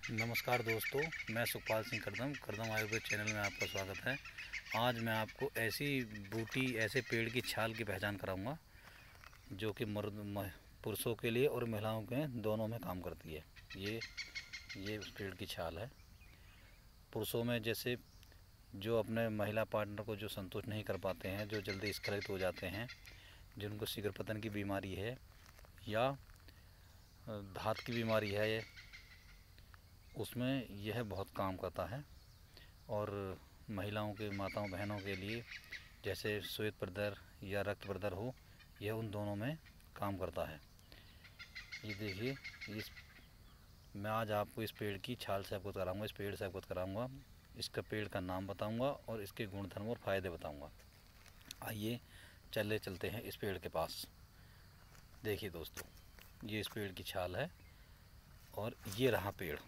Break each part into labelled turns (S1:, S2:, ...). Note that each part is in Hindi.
S1: नमस्कार दोस्तों, मैं सुखपाल सिंह करदम आयुर्वेद चैनल में आपका स्वागत है। आज मैं आपको ऐसी बूटी ऐसे पेड़ की छाल की पहचान कराऊंगा जो कि पुरुषों के लिए और महिलाओं के दोनों में काम करती है। ये उस पेड़ की छाल है। पुरुषों में जैसे जो अपने महिला पार्टनर को जो संतुष्ट नहीं कर पाते हैं, जो जल्दी स्खलित हो जाते हैं, जिनको शीघ्र पतन की बीमारी है या धात की बीमारी है, उसमें यह बहुत काम करता है। और महिलाओं के माताओं बहनों के लिए जैसे श्वेत प्रदर या रक्त प्रदर हो, यह उन दोनों में काम करता है। ये देखिए, मैं आज आपको इस पेड़ की छाल से अवगत कराऊंगा, इस पेड़ से अवगत कराऊंगा, इसका पेड़ का नाम बताऊंगा और इसके गुणधर्म और फायदे बताऊंगा। आइए चलते हैं इस पेड़ के पास। देखिए दोस्तों, ये इस पेड़ की छाल है और ये रहा पेड़।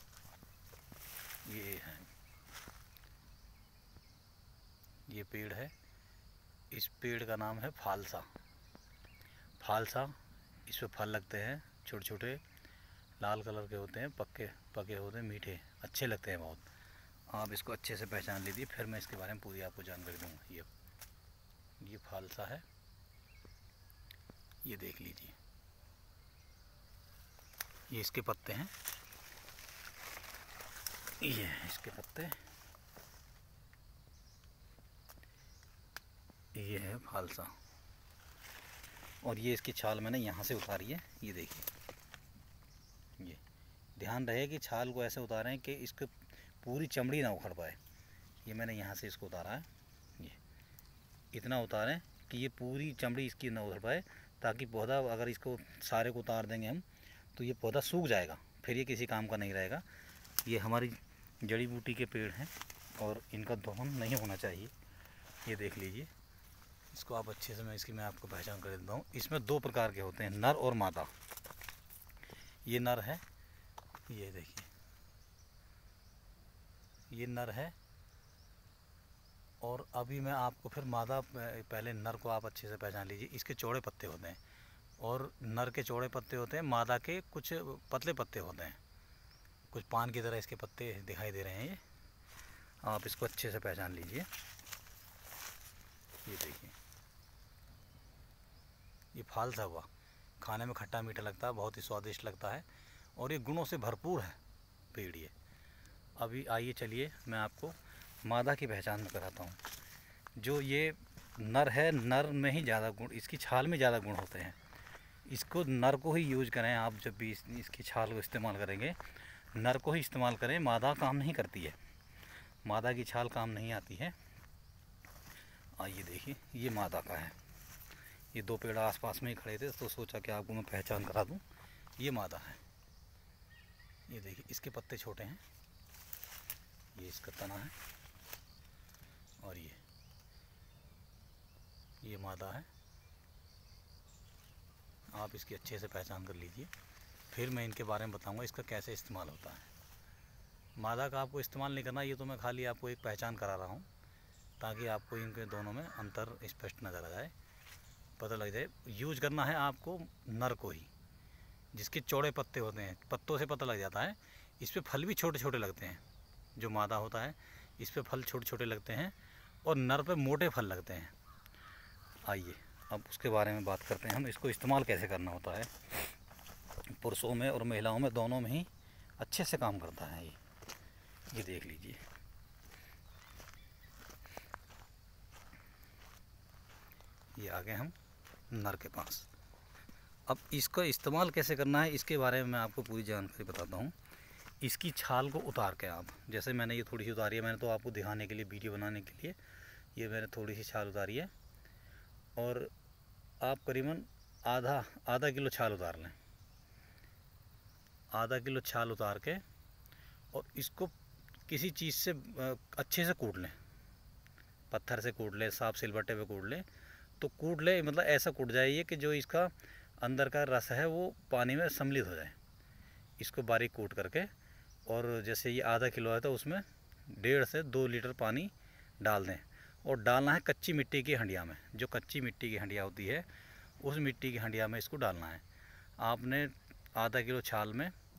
S1: ये पेड़ है। इस पेड़ का नाम है फालसा। इस पर फल लगते हैं, छोटे छोटे लाल कलर के होते हैं, पके होते हैं, मीठे अच्छे लगते हैं बहुत। आप इसको अच्छे से पहचान लीजिए, फिर मैं इसके बारे में पूरी आपको जानकारी दूँगा। ये फालसा है, ये देख लीजिए। ये इसके पत्ते हैं, ये हैं इसके पत्ते। ये है फालसा और ये इसकी छाल मैंने यहाँ से उतारी है। ये देखिए, ये ध्यान रहे कि छाल को ऐसे उतारें कि इसको पूरी चमड़ी ना उखड़ पाए। ये मैंने यहाँ से इसको उतारा है। ये इतना उतारें कि ये पूरी चमड़ी इसकी ना उखड़ पाए, ताकि पौधा, अगर इसको सारे को उतार देंगे हम तो ये पौधा सूख जाएगा, फिर ये किसी काम का नहीं रहेगा। ये हमारी जड़ी बूटी के पेड़ हैं और इनका दोहन नहीं होना चाहिए। ये देख लीजिए, इसको आप अच्छे से मैं आपको पहचान कर देता हूँ। इसमें दो प्रकार के होते हैं, नर और मादा। ये नर है, ये देखिए, ये नर है। और अभी मैं आपको फिर मादा, पहले नर को आप अच्छे से पहचान लीजिए। इसके चौड़े पत्ते होते हैं और नर के चौड़े पत्ते होते हैं, मादा के कुछ पतले पत्ते होते हैं, कुछ पान की तरह इसके पत्ते दिखाई दे रहे हैं। ये आप इसको अच्छे से पहचान लीजिए। ये देखिए, ये फालसा हुआ, खाने में खट्टा मीठा लगता है, बहुत ही स्वादिष्ट लगता है और ये गुणों से भरपूर है पेड़ ये। अभी आइए चलिए मैं आपको मादा की पहचान कराता हूँ। जो ये नर है, नर में ही ज़्यादा गुण, इसकी छाल में ज़्यादा गुण होते हैं। इसको नर को ही यूज करें आप, जब भी इसकी छाल को इस्तेमाल करेंगे नर को ही इस्तेमाल करें। मादा काम नहीं करती है, मादा की छाल काम नहीं आती है। आइए देखिए, ये मादा का है। ये दो पेड़ आसपास में ही खड़े थे तो सोचा कि आपको मैं पहचान करा दूं। ये मादा है। ये देखिए, इसके पत्ते छोटे हैं, ये इसका तना है और ये मादा है। आप इसकी अच्छे से पहचान कर लीजिए, फिर मैं इनके बारे में बताऊंगा इसका कैसे इस्तेमाल होता है। मादा का आपको इस्तेमाल नहीं करना, ये तो मैं खाली आपको एक पहचान करा रहा हूँ ताकि आपको इनके दोनों में अंतर स्पष्ट नज़र आ जाए, पता लग जाए। यूज करना है आपको नर को ही, जिसके चौड़े पत्ते होते हैं, पत्तों से पता लग जाता है। इस पे फल भी छोटे छोटे लगते हैं। जो मादा होता है इस पे फल छोटे छोटे लगते हैं और नर पे मोटे फल लगते हैं। आइए अब उसके बारे में बात करते हैं हम, इसको इस्तेमाल कैसे करना होता है। पुरुषों में और महिलाओं में दोनों में ही अच्छे से काम करता है ये देख लीजिए। ये आ गए हम नर के पास। अब इसका इस्तेमाल कैसे करना है इसके बारे में मैं आपको पूरी जानकारी बताता हूँ। इसकी छाल को उतार के आप, जैसे मैंने ये थोड़ी सी उतारी है, मैंने तो आपको दिखाने के लिए, वीडियो बनाने के लिए ये मैंने थोड़ी सी छाल उतारी है। और आप करीबन आधा किलो छाल उतार लें। आधा किलो छाल उतार के और इसको किसी चीज़ से अच्छे से कूट लें, पत्थर से कूट लें, साफ सिलबट्टे पे कूट लें। तो कूट ले मतलब ऐसा कूट जाए ये कि जो इसका अंदर का रस है वो पानी में सम्मिलित हो जाए। इसको बारीक कूट करके, और जैसे ये आधा किलो है तो उसमें 1.5 से 2 लीटर पानी डाल दें। और डालना है कच्ची मिट्टी की हंडिया में। जो कच्ची मिट्टी की हंडिया होती है उस मिट्टी की हंडिया में इसको डालना है। आपने आधा किलो छाल में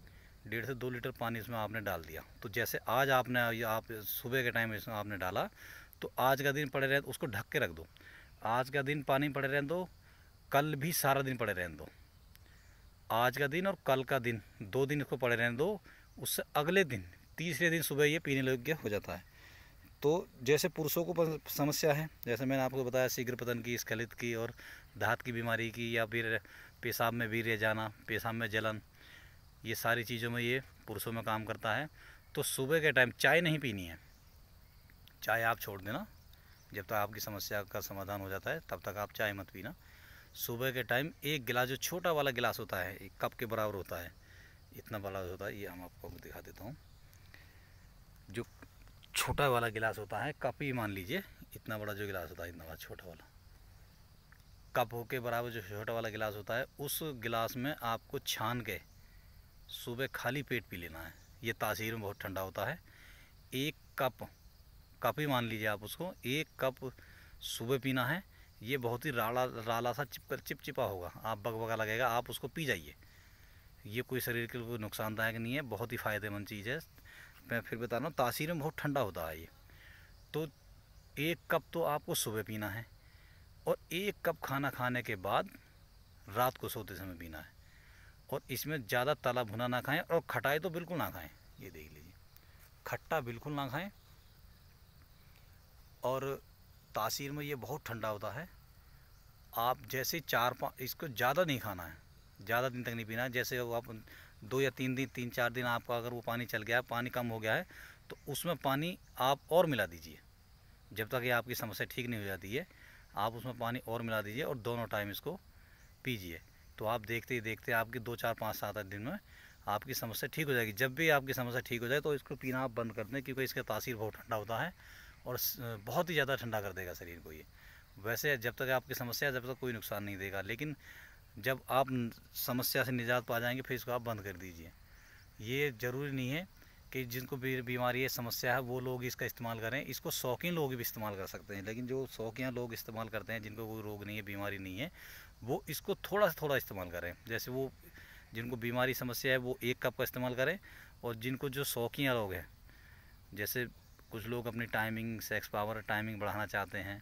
S1: 1.5 से 2 लीटर पानी इसमें आपने डाल दिया। तो जैसे आज आप सुबह के टाइम इसमें आपने डाला, तो आज का दिन पड़े रहे, उसको ढक के रख दो। आज का दिन पानी पड़े रहने दो, कल भी सारा दिन पड़े रहने दो। आज का दिन और कल का दिन 2 दिन इसको पड़े रहने दो। उससे अगले दिन तीसरे दिन सुबह ये पीने योग्य हो जाता है। तो जैसे पुरुषों को समस्या है, जैसे मैंने आपको बताया शीघ्र पतन की, स्खलित की और दांत की बीमारी की, या फिर पेशाब में वीर्य जाना, पेशाब में जलन, ये सारी चीज़ों में ये पुरुषों में काम करता है। तो सुबह के टाइम चाय नहीं पीनी है, चाय आप छोड़ देना। जब तक आपकी समस्या का समाधान हो जाता है तब तक आप चाय मत पीना। सुबह के टाइम एक गिलास, जो छोटा वाला गिलास होता है, एक कप के बराबर होता है, इतना बड़ा होता है, ये हम आपको दिखा देता हूँ। जो छोटा वाला गिलास होता है, कप ही मान लीजिए, इतना बड़ा जो गिलास होता है, इतना बड़ा छोटा वाला कप हो के बराबर जो छोटा वाला गिलास होता है, उस गिलास में आपको छान के सुबह खाली पेट पी लेना है। ये तासीर में बहुत ठंडा होता है। एक कप ही मान लीजिए आप उसको, एक कप सुबह पीना है। ये बहुत ही राला सा चिपचिपा होगा, आप बगबगा लगेगा, आप उसको पी जाइए। ये कोई शरीर के लिए नुकसानदायक नहीं है, बहुत ही फ़ायदेमंद चीज़ है। मैं फिर बता रहा हूँ, तासीर में बहुत ठंडा होता है ये। तो 1 कप तो आपको सुबह पीना है, और 1 कप खाना खाने के बाद रात को सोते समय पीना है। और इसमें ज़्यादा तला भुना ना खाएं, और खटाई तो बिल्कुल ना खाएं। ये देख लीजिए, खट्टा बिल्कुल ना खाएं। और तासीर में ये बहुत ठंडा होता है। आप जैसे 4-5, इसको ज़्यादा नहीं खाना है, ज़्यादा दिन तक नहीं पीना है। जैसे आप 2 या 3 दिन, 3-4 दिन आपका अगर वो पानी चल गया है, पानी कम हो गया है, तो उसमें पानी आप और मिला दीजिए। जब तक ये आपकी समस्या ठीक नहीं हो जाती है, आप उसमें पानी और मिला दीजिए, और दोनों टाइम इसको पीजिए। तो आप देखते ही देखते आपकी 2, 4, 5, 7 दिन में आपकी समस्या ठीक हो जाएगी। जब भी आपकी समस्या ठीक हो जाए तो इसको पीना आप बंद कर दें, क्योंकि इसका तासीर बहुत ठंडा होता है, और बहुत ही ज़्यादा ठंडा कर देगा शरीर को ये। वैसे जब तक आपकी समस्या है, जब तक कोई नुकसान नहीं देगा, लेकिन जब आप समस्या से निजात पा जाएंगे, फिर इसको आप बंद कर दीजिए। ये ज़रूरी नहीं है कि जिनको बीमारी है, समस्या है, वो लोग इसका इस्तेमाल करें। इसको शौकीन लोग भी इस्तेमाल कर सकते हैं, लेकिन जो शौकिया लोग इस्तेमाल करते हैं, जिनको कोई रोग नहीं है, बीमारी नहीं है, वो इसको थोड़ा से थोड़ा इस्तेमाल करें। जैसे वो जिनको बीमारी समस्या है, वो 1 कप का इस्तेमाल करें। और जिनको जो शौकिया लोग हैं, जैसे कुछ लोग अपनी टाइमिंग, सेक्स पावर टाइमिंग बढ़ाना चाहते हैं,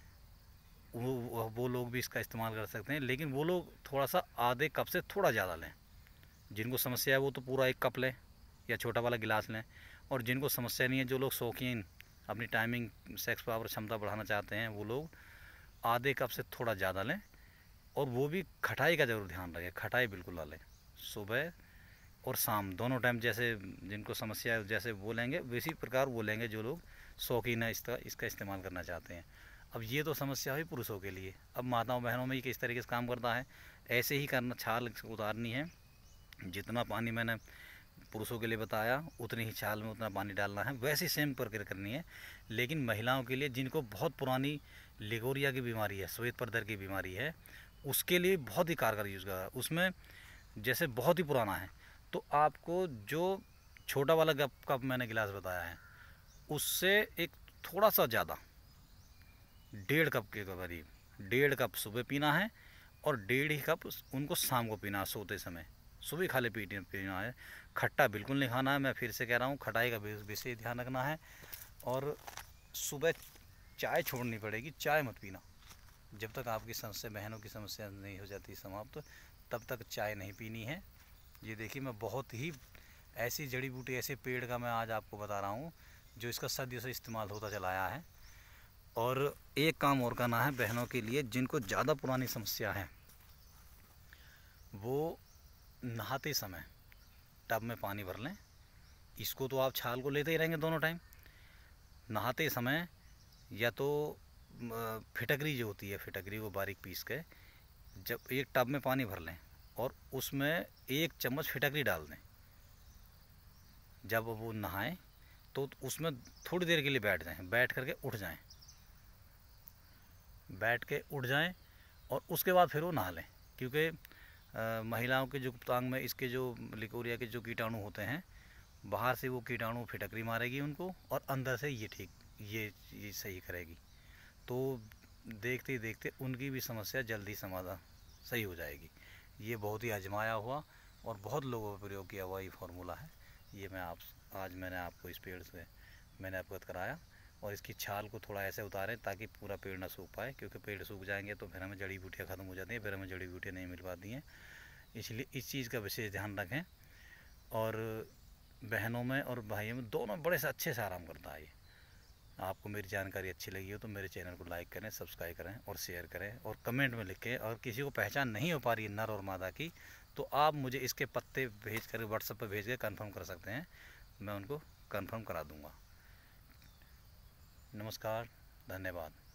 S1: वो लोग भी इसका इस्तेमाल कर सकते हैं, लेकिन वो लोग थोड़ा सा आधे कप से थोड़ा ज़्यादा लें। जिनको समस्या है वो तो पूरा 1 कप लें, या छोटा वाला गिलास लें। और जिनको समस्या नहीं है, जो लोग शौकीन अपनी टाइमिंग, सेक्स पावर क्षमता बढ़ाना चाहते हैं, वो लोग आधे कप से थोड़ा ज़्यादा लें। और वो भी खटाई का ज़रूर ध्यान रखें, खटाई बिल्कुल ना लें। सुबह और शाम दोनों टाइम, जैसे जिनको समस्या है जैसे वो लेंगे, वैसी प्रकार वो लेंगे जो लोग शौकीन है इसका इस्तेमाल करना चाहते हैं। अब ये तो समस्या हुई पुरुषों के लिए। अब माताओं बहनों में ये किस तरीके से काम करता है, ऐसे ही करना, छाल उतारनी है। जितना पानी मैंने पुरुषों के लिए बताया, उतनी ही छाल में उतना पानी डालना है, वैसे सेम प्रक्रिया करनी है। लेकिन महिलाओं के लिए, जिनको बहुत पुरानी लिगोरिया की बीमारी है, श्वेत प्रदर की बीमारी है, उसके लिए बहुत ही कारगर यूज़ कर रहा है। उसमें जैसे बहुत ही पुराना है, तो आपको जो छोटा वाला कप मैंने गिलास बताया है, उससे एक थोड़ा सा ज़्यादा, 1.5 कप के करीब, 1.5 कप सुबह पीना है, और 1.5 ही कप उनको शाम को पीना है सोते समय। सुबह खाली पीना है, खट्टा बिल्कुल नहीं खाना है। मैं फिर से कह रहा हूँ, खटाई का विशेष ध्यान रखना है। और सुबह चाय छोड़नी पड़ेगी, चाय मत पीना। जब तक आपकी समस्या, बहनों की समस्या नहीं हो जाती समाप्त, तब तक चाय नहीं पीनी है। ये देखिए, मैं बहुत ही ऐसी जड़ी बूटी, ऐसे पेड़ का मैं आज आपको बता रहा हूँ जो इसका सदियों से इस्तेमाल होता चला आया है। और एक काम और करना है बहनों के लिए, जिनको ज़्यादा पुरानी समस्या है, वो नहाते समय टब में पानी भर लें। इसको तो आप छाल को लेते ही रहेंगे दोनों टाइम। नहाते समय या तो फिटकरी जो होती है, फिटकरी को बारीक पीस के, जब एक टब में पानी भर लें और उसमें 1 चम्मच फिटकरी डाल दें। जब वो नहाएं तो उसमें थोड़ी देर के लिए बैठ जाएं, बैठ करके उठ जाएं, बैठ के उठ जाएं, और उसके बाद फिर वो नहा लें। क्योंकि महिलाओं के जो गुप्तांग में इसके जो लिकोरिया के जो कीटाणु होते हैं, बाहर से वो कीटाणु फिटकरी मारेगी उनको, और अंदर से ये सही करेगी। तो देखते ही देखते उनकी भी समस्या जल्दी समाधान सही हो जाएगी। ये बहुत ही आजमाया हुआ, और बहुत लोगों पर प्रयोग किया हुआ ये फार्मूला है। ये मैंने आपको इस पेड़ से मैंने अवगत कराया। और इसकी छाल को थोड़ा ऐसे उतारें ताकि पूरा पेड़ ना सूख पाए, क्योंकि पेड़ सूख जाएंगे तो फिर हमें जड़ी बूटियाँ ख़त्म हो जाती हैं, फिर हमें जड़ी बूटियाँ नहीं मिल पाती हैं। इसलिए इस चीज़ का विशेष ध्यान रखें। और बहनों में और भाइयों में दोनों बड़े से अच्छे से आराम करता है ये। आपको मेरी जानकारी अच्छी लगी हो तो मेरे चैनल को लाइक करें, सब्सक्राइब करें और शेयर करें और कमेंट में लिखें। और किसी को पहचान नहीं हो पा रही है नर और मादा की, तो आप मुझे इसके पत्ते भेज कर व्हाट्सएप पर भेज कर कन्फर्म कर सकते हैं, मैं उनको कन्फर्म करा दूँगा। नमस्कार, धन्यवाद।